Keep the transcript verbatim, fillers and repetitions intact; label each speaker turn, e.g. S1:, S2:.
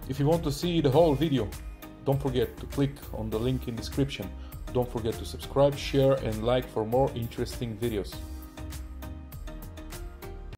S1: If you want to see the whole video, don't forget to click on the link in description. Don't forget to subscribe, share and like for more interesting videos.